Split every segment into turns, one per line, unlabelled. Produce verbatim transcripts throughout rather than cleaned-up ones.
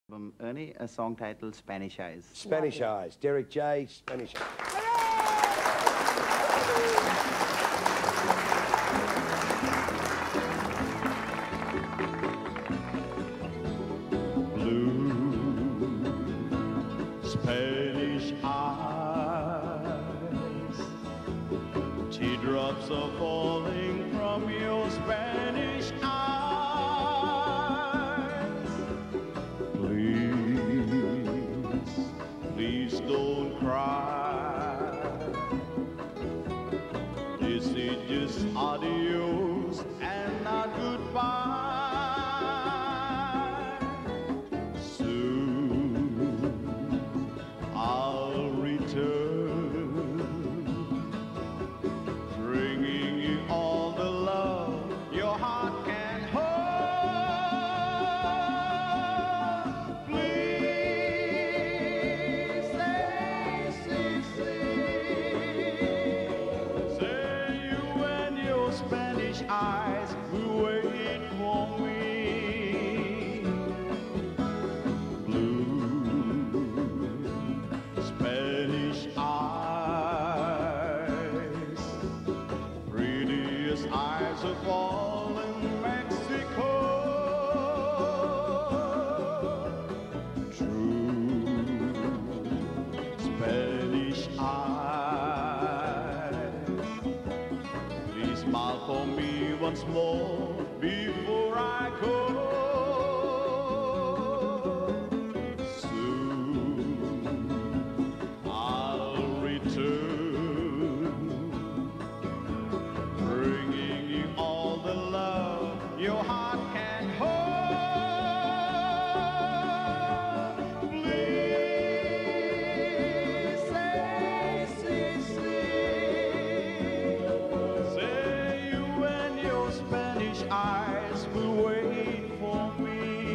album, Ernie, a song titled Spanish Eyes.
Spanish Eyes. Derrick J, Spanish Eyes.
Spanish eyes, teardrops are falling from your Spanish eyes. Please, please don't cry. This is just adios and not goodbye. Eyes will wait for me. Blue Spanish eyes, prettiest eyes of all in Mexico. True Spanish eyes, please smile for me once more before I go. Soon I'll return, bringing you all the love your heart can hold. Please say, say, say, say you and your Spanish eyes will wait for me.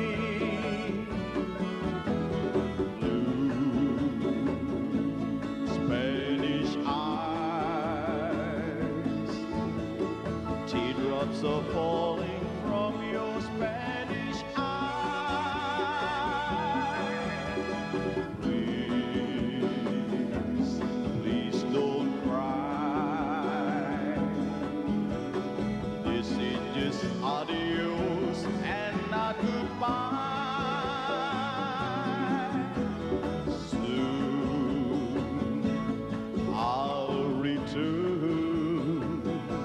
Blue Spanish eyes, teardrops are falling from your Spanish eyes. Please, please don't cry. This is just adios and not goodbye. Soon I'll return,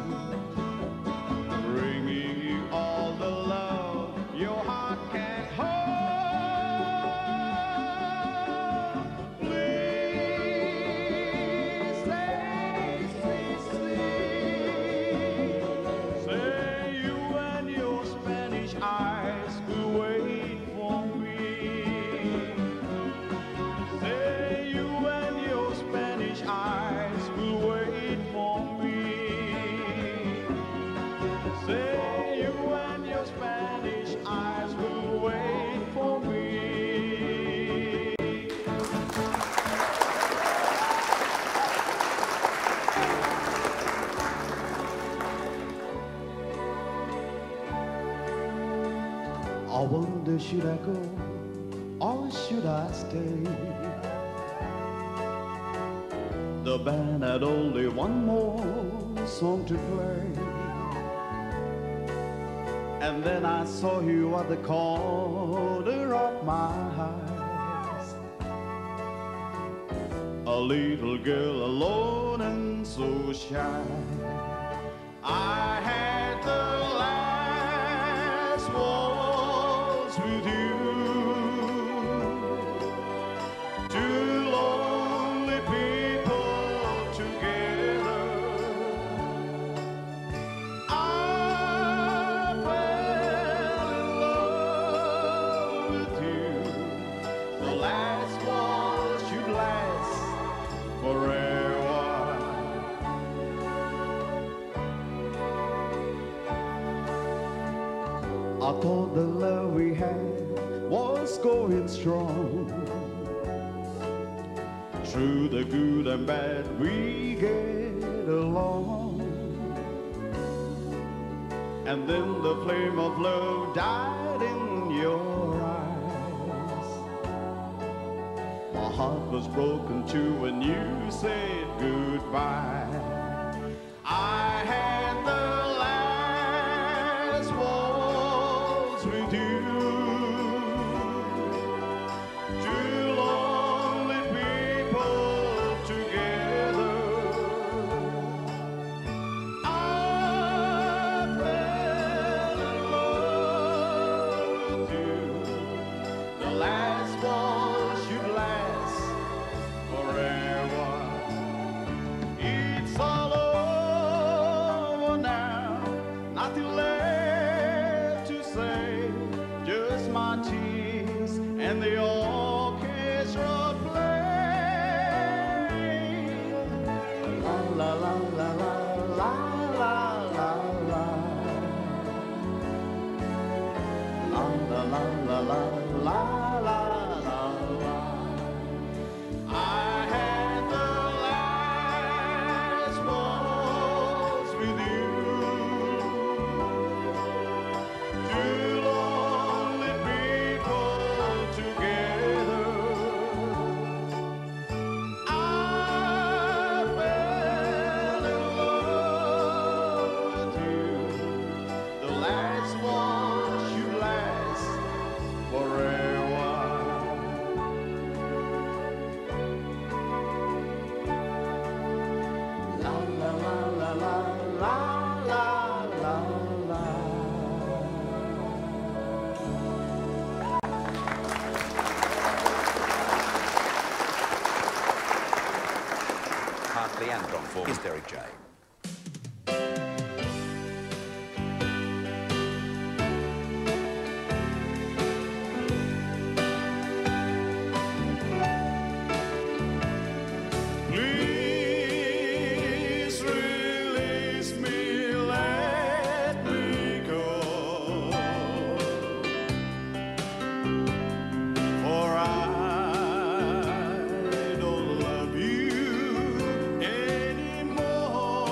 bringing you all the love your heart can hold. Please say, say, say, say you and your Spanish eyes will wait for me. Say you and your Spanish eyes will wait for me. Say you and your Spanish eyes will wait for me. I wonder, should I go or should I stay? The band had only one more song to play, and then I saw you at the corner of my eyes, a little girl alone and so shy. I had the last waltz with you, two lonely people together. I fell in love with you. The last waltz should last forever. I thought the love we had was going strong. Through the good and bad we get along. And then the flame of love died in your eyes. heart was broken too when you said goodbye. I had the last waltz with you. Two lonely people together. I fell in love with you. The last waltz should last forever. It's all over now, nothing left to say, just my tears and the orchestra playing. La la la la la la la la la. La la la la la la la la la. I had the last waltz with you. Two lonely people together. I fell in love with you. The last waltz should last forever. La la la la la la la la la.
Hartley and on form is Derrick J.
Please release me, let me go. For I don't love you anymore.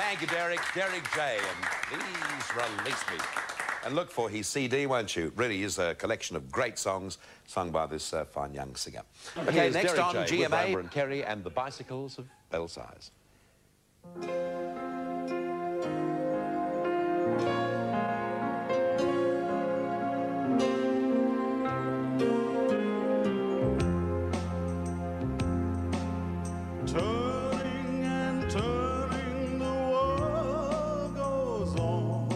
Thank you, Derrick. Derrick J. And please release me. And look for his C D, won't you? Really is a collection of great songs sung by this uh, fine young singer. Okay,
Here's
next
Derrick
on
J
G M A.
with Ramada and Kerry and the Bicycles of Belsize.
Turning and turning, the world goes on.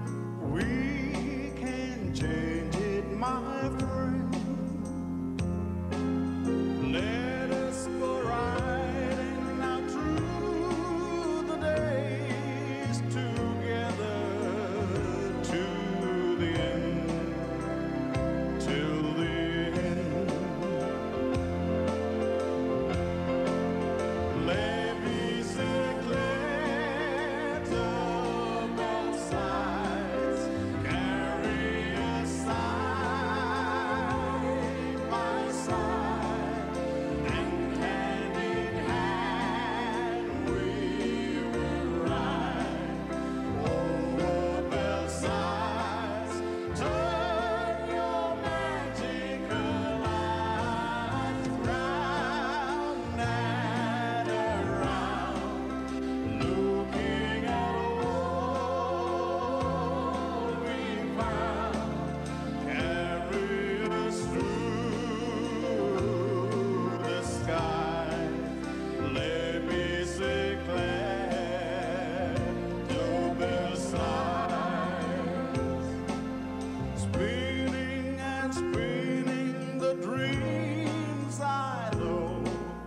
We can change it, my friend. Let us go riding out through the days together to the end, till the end. Les bicyclettes of all sides carry us side by side, and hand in hand we will ride over Belsize. Turn your magical eyes round and around, looking at all we found. Carry us through the sky. Les bicyclettes of Belsize. Spinning and spinning the dreams I know,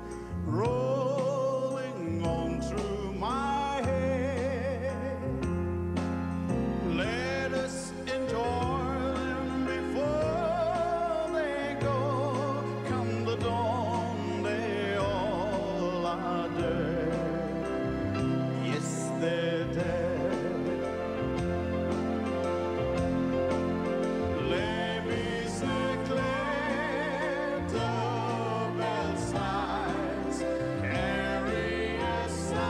rolling on through my head. Let us enjoy them before they go. Come the dawn, they all are dead. Yes, they're dead. Les bicyclettes of Belsize carry us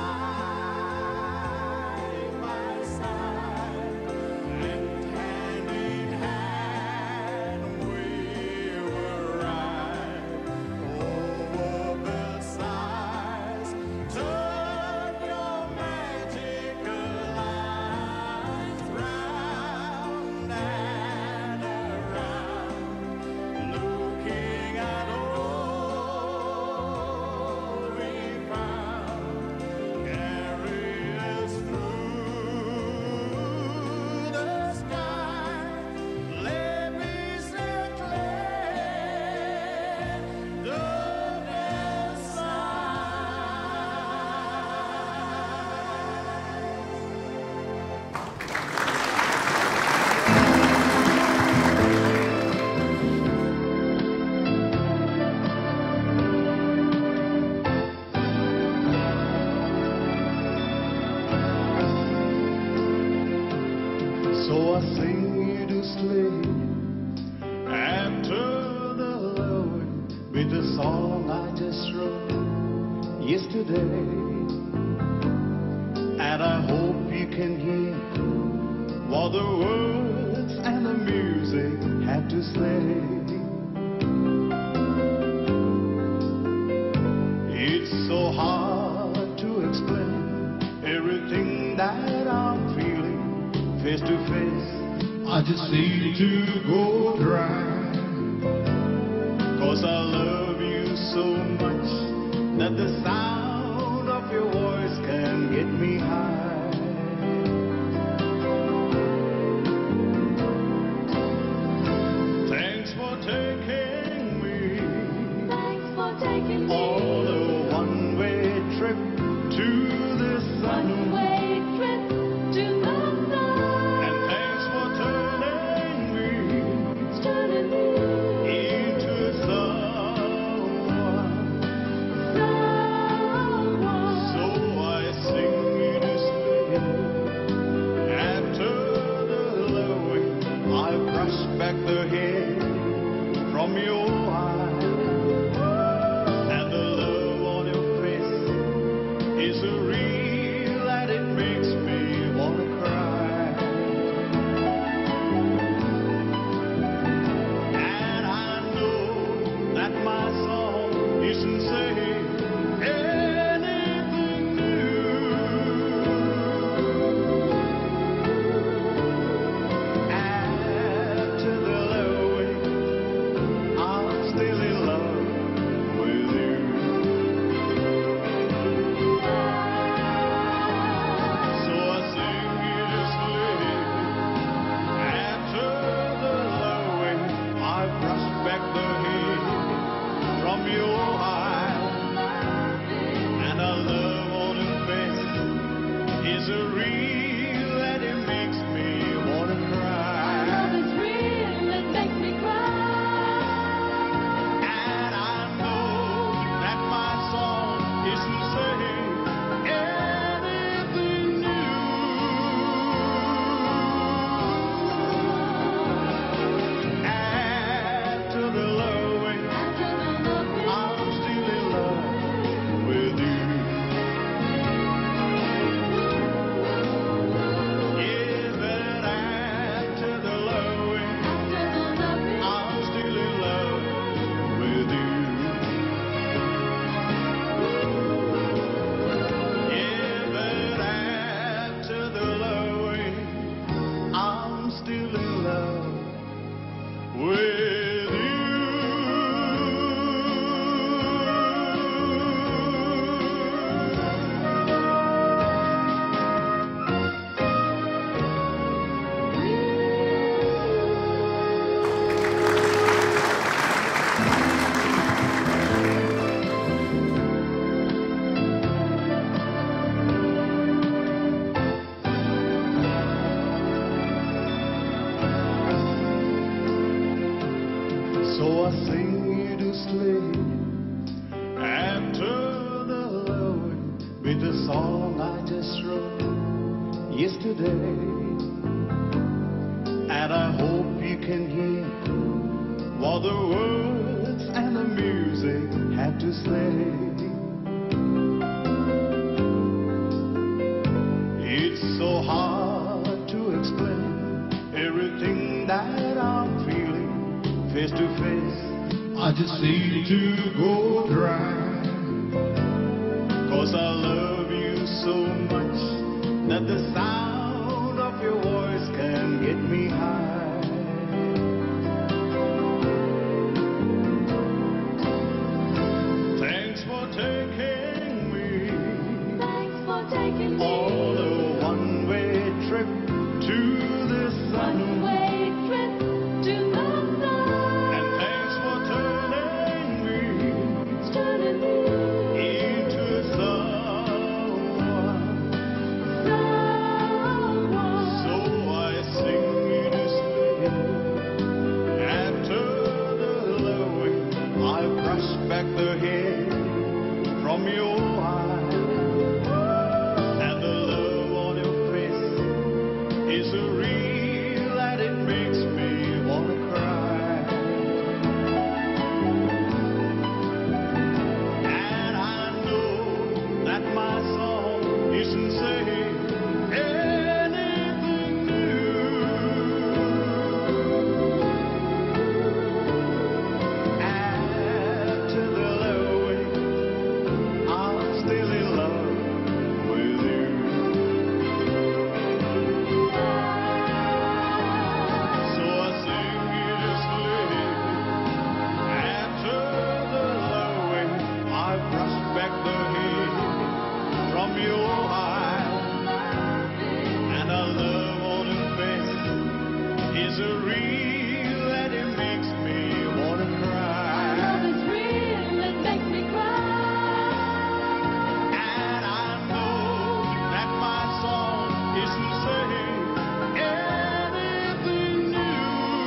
side by side, and hand in hand we will ride over Belsize. Turn your magical eyes round and around, looking at all we found. Carry us through the sky. Les bicyclettes de Belsize. So I sing you to sleep after the Lord with the song I just wrote yesterday. And I hope you can hear what the words and the music had to say. It's so hard to explain everything that I'm feeling face to face. I just need to go dry, 'cause I love you so much that the sound of your voice can get me high. Thanks for taking me
Thanks for taking me
on a one-way trip to the sun.
one-way trip to the sun.
And thanks for turning me
Turning me
into someone.
someone.
So I sing you to sleep after the lowing. I brush back the hair from your eyes, and the love on your face is so real that it makes So I sing you to sleep after the lowing with the song I just wrote yesterday. And I hope you can hear what the words and the music have to say. It's so hard to explain everything that I'm feeling face to face. I just need to go dry, 'cause I love you so much that the sound of your voice can get me high. Thanks for taking me,
Thanks for taking me
on a one-way trip to the sun.
one-way trip to the sun.
And thanks for turning me
It's turning me
into someone.
someone.
So I sing you to sleep after the lowing. I brush back the hair from your eyes, and the love on your face is so real that it makes me wanna cry. And I know that my song isn't saying anything new. After the lowing, I'm still in love with you. So I sing you to sleep after the lowing. I brush back the hair from your eyes, and our love on your face is a real that it makes me wanna cry.
Love is real, it makes me cry.
And I know that my song isn't saying anything new.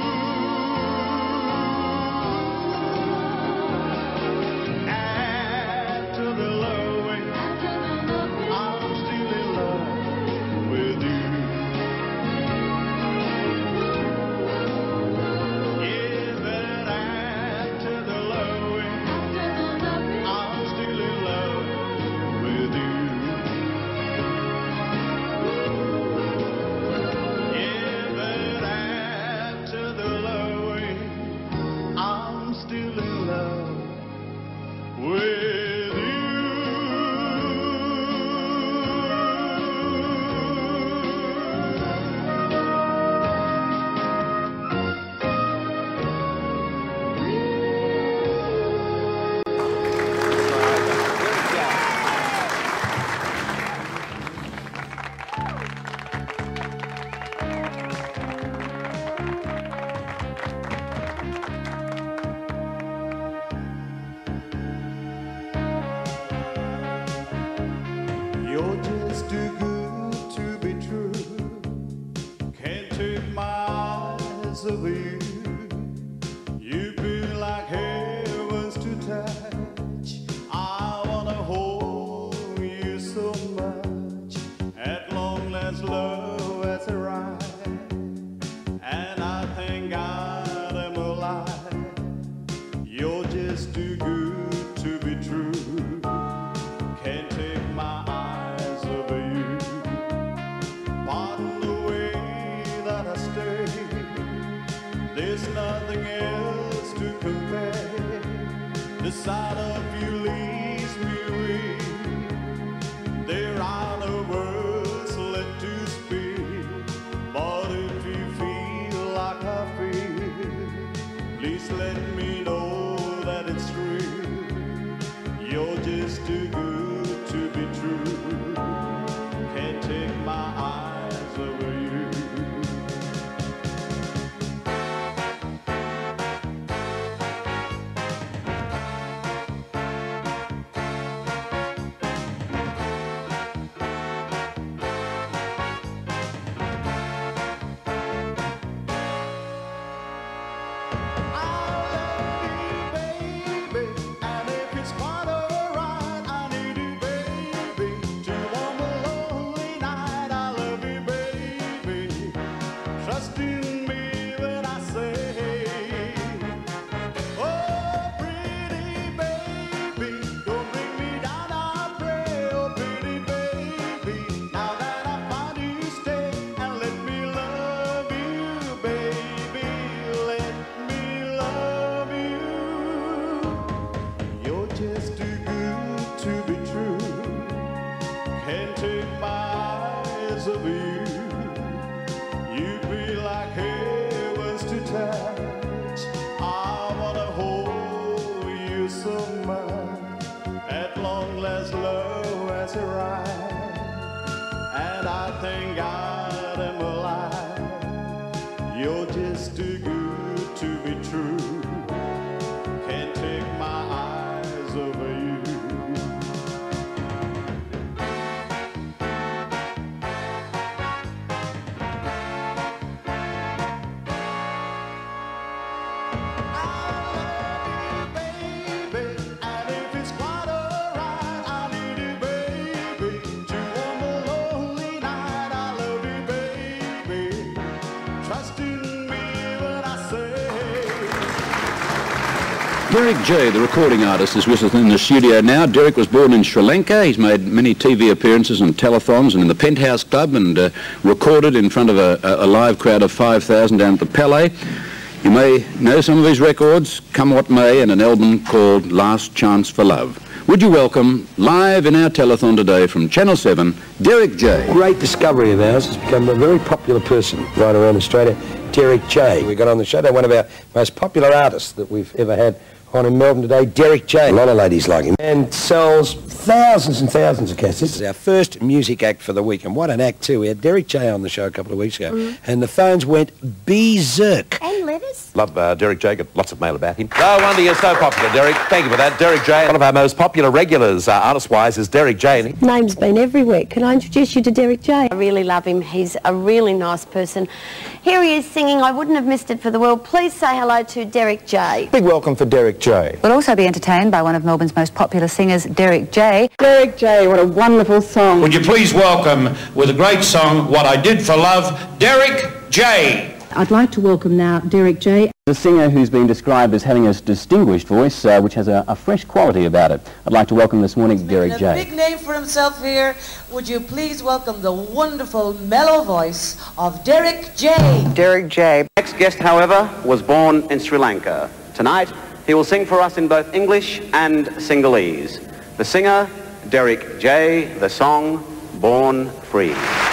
After the lowing,
After the loving,
I'm still in love with you. Yeah, but after the lowing,
after the loving,
I'm still in love with you. Yeah, but after the lowing, I'm still in love with you. You're just too good to be true. Can't take my eyes off you. You feel like heavens to touch. I wanna hold you so much. At long last, love has arrived, and I thank God I'm alive. You're just too good to be true. Can't take my eyes over you. Pardon the way that I stay. There's nothing else to compare. The sight of you leaves me weak. There are no words left to speak. But if you feel like I feel, please let me know that it's real. You're just too good to be true. Can't take my eyes over you. just too good to be true. Can't take my eyes over you.
Derrick J, the recording artist, is with us in the studio now. Derrick was born in Sri Lanka. He's made many T V appearances and telethons and in the Penthouse Club, and uh, recorded in front of a, a live crowd of five thousand down at the Palais. You may know some of his records, Come What May, and an album called Last Chance for Love. Would you welcome, live in our telethon today from Channel seven, Derrick J.
Great discovery of ours. Has become a very popular person right around Australia, Derrick J. We got on the show, one of our most popular artists that we've ever had on in Melbourne today, Derrick J. A lot of ladies like him. And sells thousands and thousands of cassettes. This is our first music act for the week, and what an act too. We had Derrick J on the show a couple of weeks ago, mm. and the phones went berserk.
And letters.
Love uh, Derrick J. Got lots of mail about him. No wonder you're so popular, Derrick. Thank you for that. Derrick J. One of our most popular regulars, uh, artist-wise, is Derrick J.
Name's been everywhere. Can I introduce you to Derrick J? I really love him. He's a really nice person. Here he is singing I Wouldn't Have Missed It for the World. Please say hello to Derrick J.
Big welcome for Derrick J.
We'll also be entertained by one of Melbourne's most popular singers, Derrick J.
Derrick J, what a wonderful song.
Would you please welcome, with a great song, What I Did for Love, Derrick J.
I'd like to welcome now Derrick J.
A singer who's been described as having a distinguished voice, uh, which has a, a fresh quality about it. I'd like to welcome this morning Derrick J.
A big name for himself here. Would you please welcome the wonderful mellow voice of Derrick J.
Derrick J. Next guest, however, was born in Sri Lanka. Tonight, he will sing for us in both English and Sinhalese. The singer, Derrick J. The song, Born Free.